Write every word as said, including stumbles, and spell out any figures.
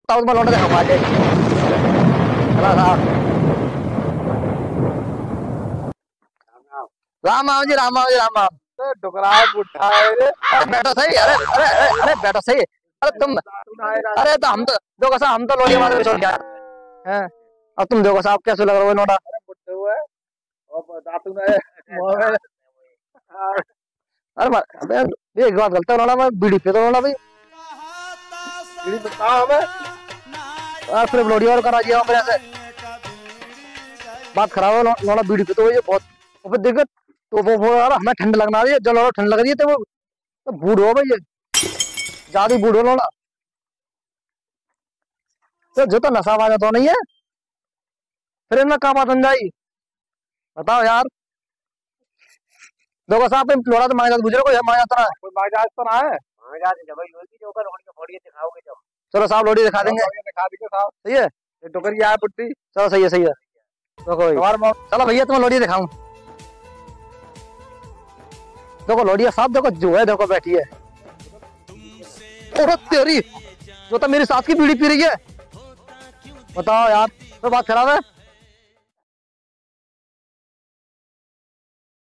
ताऊ मैं लौटा दिखाऊंगा आज। चला साहब। राम राम जी, राम राम जी, राम राम। टुकड़ा बुढ़ा है रे। अरे बैठो सही। अरे अरे अरे अरे बैठो सही। अरे तुम, अरे तो हम तो देखो साहब, हम तो लोड़ी मार के छोड़ गया हैं। अब तुम देखो साहब कैसे लग रहा है नोटा। अरे बुढ़े हुए और दातू ने अरे अबे ये एक बात गलत है नोटा, मैं बीड़ी पे तो नोटा भाई। बीड़ी बताओ हमें। यार फिर लोड़ी और करा दिया मेरे से। बात खराब है नोटा, बीड़ी पे तो ये बहुत ऊपर दिक्कत। तो वो वो यार हमें ठंड लगना रही है, जल और ठंड लग रही है तो वो तो बूढ़ो भाई ये ज्यादा बूढ़ो नोटा। तो जो तो नशा वाला तो नहीं है, फिर इनमें कहाँ बात जाई बताओ यार। देखो साहब लोड़ा तो मांगा गुजरे कोई मांगा तो ना कोई बाजाज तो ना है। बाजाज जब लोड़ी जो कर लोड़ी फोड़िए दिखाओगे जब। चलो साहब लोड़ी दिखा देंगे। दिखा देंगे साहब। सही है, ये टोकरी है पुट्टी। चलो सही है सही है। तो कोई चलो भैया तुम्हें लोड़ी दिखाऊं। देखो लोड़िया साहब, देखो जो है देखो बैठी है। ओह तेरी, जो तो मेरी सास की बीड़ी पी रही है। बताओ यार, तो बात खराब है।